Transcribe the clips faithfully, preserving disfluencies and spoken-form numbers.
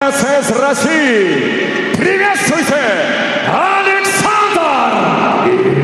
боец из России. Приветствуйте, Александр!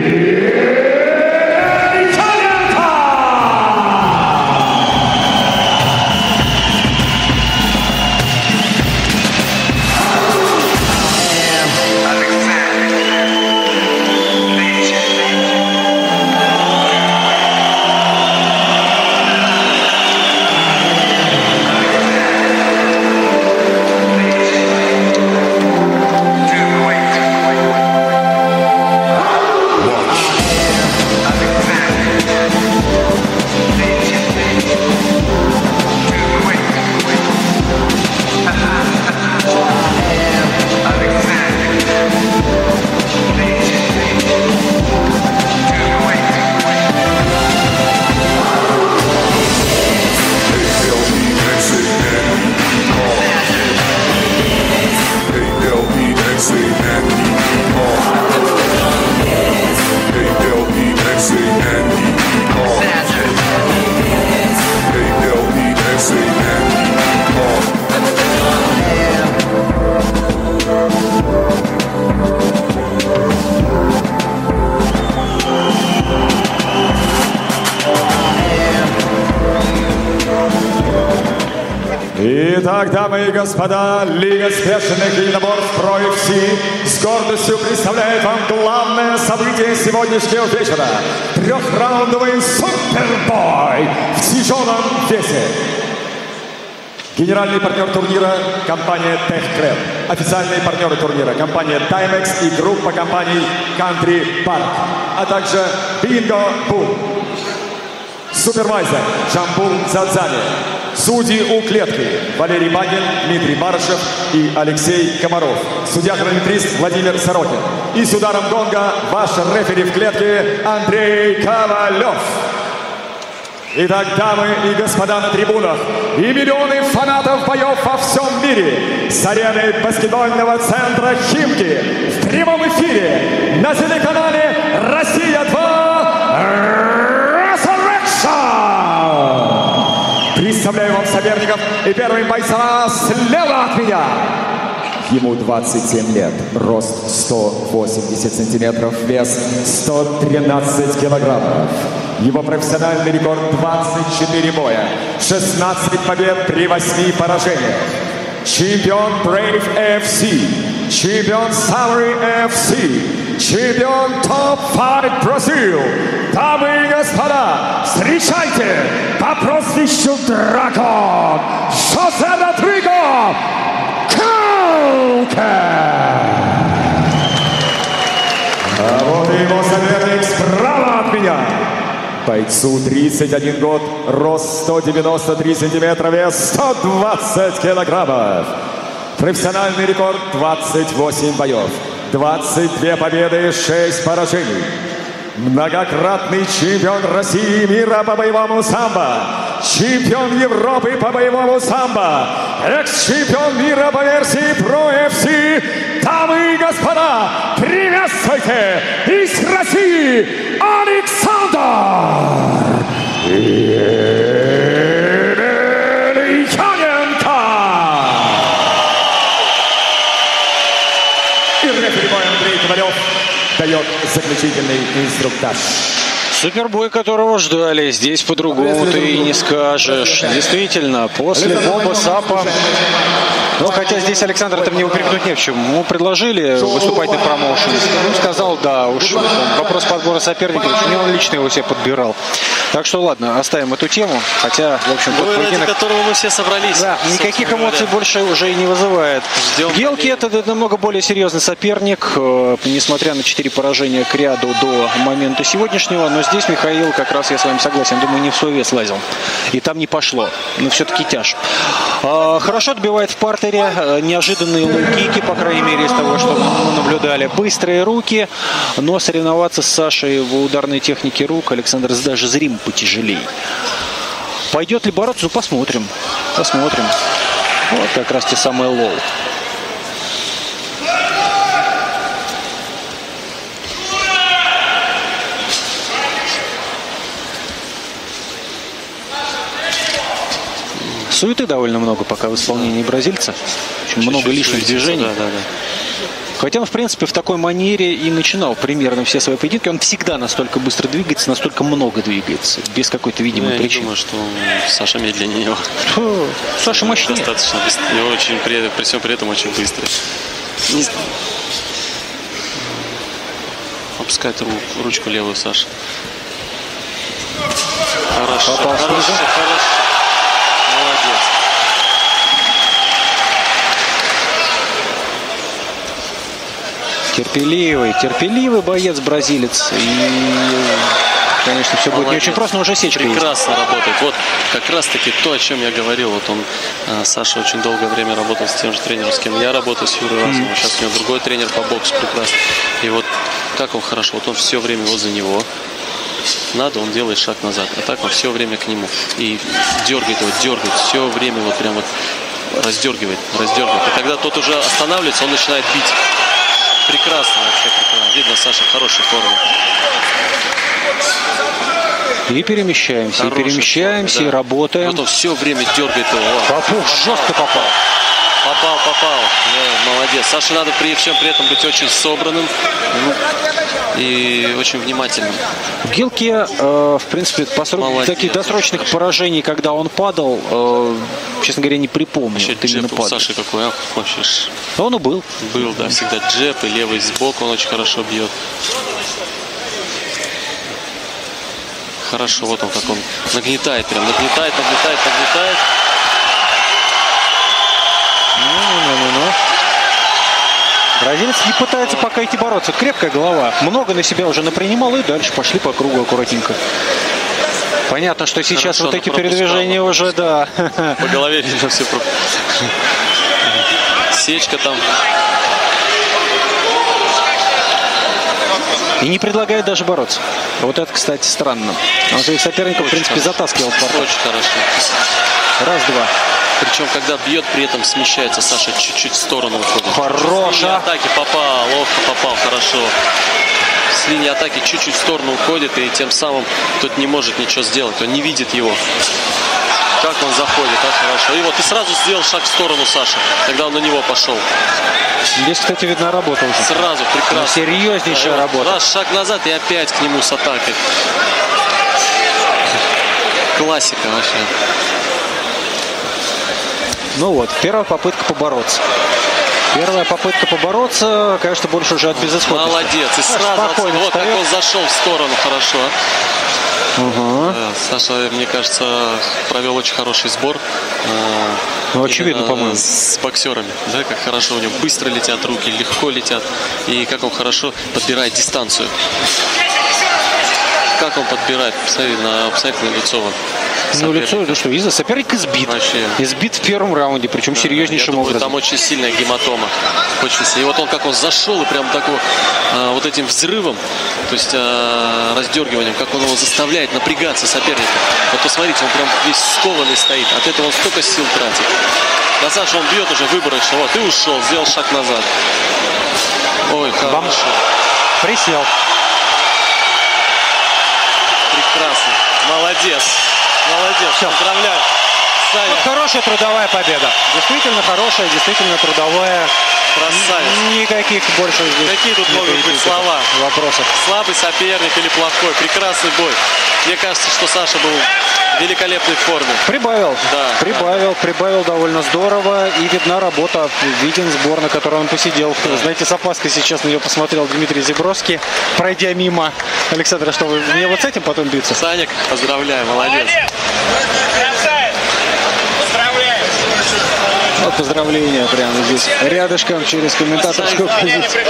Итак, дамы и господа, Лига смешанных единоборств про ю эф си с гордостью представляет вам главное событие сегодняшнего вечера. Трехраундовый супербой в тяжелом весе. Генеральный партнер турнира – компания Техкрэп. Официальные партнеры турнира – компания Timex и группа компаний Country Park, а также Bingo Boom. Супервайзер Джамбул Дзадзани. Судьи у клетки Валерий Багин, Дмитрий Барышев и Алексей Комаров. Судья-хронометрист Владимир Сорокин. И с ударом гонга ваш рефери в клетке Андрей Ковалев. Итак, дамы и господа на трибунах и миллионы фанатов боев во всем мире с арены баскетбольного центра Химки в прямом эфире на телеканале «Россия-два». Представляю вам соперников и первым бойца слева от меня. Ему двадцать семь лет, рост сто восемьдесят сантиметров, вес сто тринадцать килограммов. Его профессиональный рекорд двадцать четыре боя, шестнадцать побед при восьми поражениях. Чемпион Brave эф си, чемпион Summary эф си, чемпион Top Fight Brazil. Дамы и господа, встречайте по прозвищу Дракон Жозе Родриго Калке. А вот и его соперник справа от меня. Бойцу тридцать один год, рост сто девяносто три сантиметра, вес сто двадцать килограммов. Профессиональный рекорд двадцать восемь боев, двадцать две победы, шесть поражений. Многократный чемпион России и мира по боевому самбо, чемпион Европы по боевому самбо, экс-чемпион мира по версии про эф си. Дамы и господа, приветствуйте из России Александр Емельяненко! И рефери боя Андрей Ковалев дает заключительный инструктаж. Супербой, которого ждали, здесь по-другому ты и не скажешь. Действительно, после Боба Сапа, ну, хотя здесь Александр это мне упрекнуть не в чем. Ему предложили выступать на промоушене. Он сказал, да, уж вопрос подбора соперников, не он лично его себе подбирал. Так что ладно, оставим эту тему. Хотя, в общем, тот поединок, ради которого мы все собрались. Да, никаких эмоций больше уже и не вызывает. Гелки это намного более серьезный соперник, э, несмотря на четыре поражения к ряду до момента сегодняшнего. Но здесь Михаил, как раз я с вами согласен, думаю, не в свой вес лазил. И там не пошло. Но все-таки тяж. Э, хорошо отбивает в партере. Э, неожиданные лоу-кики, по крайней мере, из того, что мы наблюдали. Быстрые руки. Но соревноваться с Сашей в ударной технике рук Александр даже зрим потяжелее. Пойдет ли бороться? Ну, посмотрим. Посмотрим. Вот как раз те самые лоу. Суеты довольно много пока в исполнении бразильца. Очень много лишних движений. Да, да, да. Хотя он, в принципе, в такой манере и начинал примерно все свои поединки. Он всегда настолько быстро двигается, настолько много двигается, без какой-то видимой ну, причины. Я не думаю, что Саша медленнее его. Фу, Саша мощнее. Достаточно быстро. И очень, при, при всем при этом очень быстрый. Не... Опускает ру, ручку левую Саша. Хорошо, Попал хорошо, снизу. хорошо. Молодец. Терпеливый, терпеливый боец бразилец. И, конечно, все будет не очень просто, но уже сечка есть. Прекрасно работает. Вот как раз-таки то, о чем я говорил. Вот он, Саша, очень долгое время работал с тем же тренером, с кем я работаю, с Юрой Разумовым. Mm. Сейчас у него другой тренер по боксу прекрасный. И вот как он хорошо. Вот он все время возле него. Надо, он делает шаг назад. А так он все время к нему. И дергает его, дергает. Все время вот прям вот раздергивает, раздергивает. И когда тот уже останавливается, он начинает бить. Прекрасно вообще, прекрасно. Видно, Саша в хорошей форме. И перемещаемся, Хорошая и перемещаемся, форма, да. и работаем. Вот он все время дергает его. Попух жестко попал. Попал, попал. Да, молодец. Саше надо при всем при этом быть очень собранным и очень внимательным. Гилке, э, в принципе, по срок... таких досрочных поражений, когда он падал, э, честно говоря, не припомню. Вообще, джеб у Саши какой, а? Вообще, он и был. Был, да, всегда джеб, и левый сбоку он очень хорошо бьет. Хорошо, вот он как он нагнетает, прям нагнетает, нагнетает, нагнетает. Ну-ну-ну-ну. Бразилец не пытается пока идти бороться. Крепкая голова. Много на себя уже напринимал, и дальше пошли по кругу аккуратненько. Понятно, что сейчас Хорошо, вот эти пропускал. передвижения уже, да. По голове видно все. Сечка там. И не предлагает даже бороться. Вот это, кстати, странно. Он своих соперников, в принципе, хорошо. затаскивал в порт. Очень хорошо. Раз-два. Причем, когда бьет, при этом смещается Саша чуть-чуть в сторону уходит. Хорошо. С линии атаки попал, ловко попал, хорошо. С линии атаки чуть-чуть в сторону уходит, и тем самым тот не может ничего сделать, он не видит его. Как он заходит, а хорошо. И вот и сразу сделал шаг в сторону Саши, когда он на него пошел. Здесь, кстати, видно, работа уже. Сразу, прекрасно. Ну, серьезнейшая да, работа. Раз шаг назад и опять к нему с атакой. Классика вообще. Ну вот, первая попытка побороться. Первая попытка побороться, конечно, больше уже от безысходности. Молодец. И сразу спокойно вот встает. как он зашел в сторону, хорошо. Угу. Да, Саша, мне кажется, провел очень хороший сбор. Ну, очевидно, по-моему. С боксерами. Да, как хорошо у него быстро летят руки, легко летят. И как он хорошо подбирает дистанцию. Как он подбирает, посмотри, на абсолютно лицо. Ну, лицо, ну что, из-за соперник избит. Вообще. Избит в первом раунде, причем Да, серьезнейшим я думаю, образом. там очень сильная гематома. Очень сильная. И вот он как он зашел и прям такой а, вот этим взрывом, то есть а, раздергиванием, как он его заставляет напрягаться соперника. Вот посмотрите, он прям весь скованный стоит. От этого он столько сил тратит. На Сашу он бьет уже выборочно. Вот и ушел, сделал шаг назад. Ой, хорошо. Бам. Присел. Прекрасно. Молодец. Молодец. Все. Поздравляю. Саня. Вот хорошая трудовая победа. Действительно хорошая, действительно трудовая. Красавец. Никаких больше здесь. Какие тут не могут быть поединков, слова? Вопросов. Слабый соперник или плохой. Прекрасный бой. Мне кажется, что Саша был в великолепной форме. Прибавил. Да. Прибавил, прибавил довольно здорово. И видна работа. Виден сбор, на котором он посидел. Да. Знаете, с опаской сейчас на нее посмотрел Дмитрий Зебровский, пройдя мимо. Александр, а что вы мне вот с этим потом биться? Саня, поздравляю, молодец. Вот поздравления прямо здесь рядышком через комментаторскую позицию.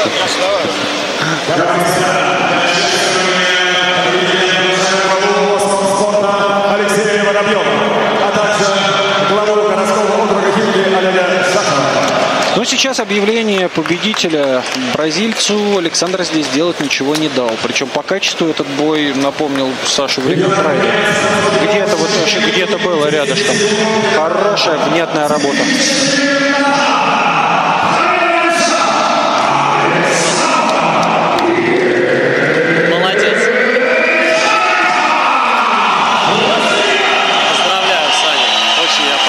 Алексея Воробьева, а также главу городского округа Химки Олега Шахова. Но сейчас объявление победителя бразильцу Александр здесь делать ничего не дал. Причем по качеству этот бой напомнил Саше время Прайда. Где-то вот где-то было рядышком. Хорошая, внятная работа. Молодец. Поздравляю, Саня. Очень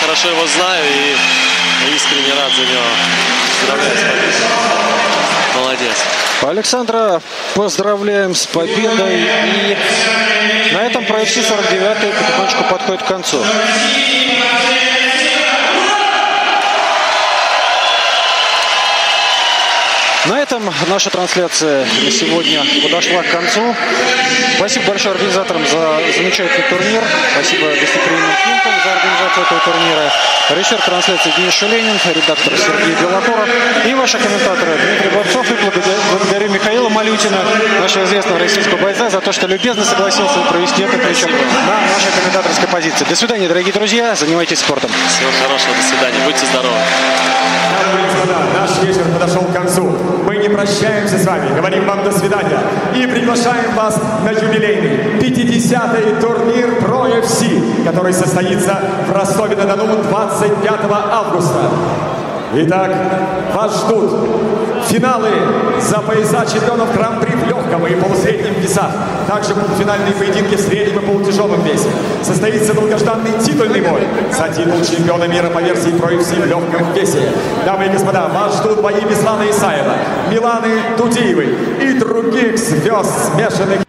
хорошо его знаю и искренне рад за него. Поздравляю с победой. Молодец. Александра поздравляем с победой. И на этом проект сорок девять потихонечку подходит к концу. На этом наша трансляция на сегодня подошла к концу. Спасибо большое организаторам за замечательный турнир. Спасибо гостеприимным Химкам за организацию этого турнира. Режиссер трансляции Денис Шеленин, редактор Сергей Белокуров и ваши комментаторы Дмитрий Бобцов. И благодарю Михаила Малютина, нашего известного российского бойца, за то, что любезно согласился провести этот вечер на нашей комментаторской позиции. До свидания, дорогие друзья. Занимайтесь спортом. Всего хорошего. До свидания. Будьте здоровы. Дамы и господа, наш вечер подошел к концу. Мы не прощаемся с вами, говорим вам до свидания и приглашаем вас на юбилейный пятидесятый турнир про ю эф си, который состоится в Ростове-на-Дону двадцать пятого августа. Итак, вас ждут финалы за пояса чемпионов Гран-при в легком и полусреднем весах. Также полуфинальные поединки в среднем и полутяжелом весе. Состоится долгожданный титульный бой за титул чемпиона мира по версии про ю эф си в легком весе. Дамы и господа, вас ждут бои Беслана Исаева, Миланы Тудиевой и других звезд смешанных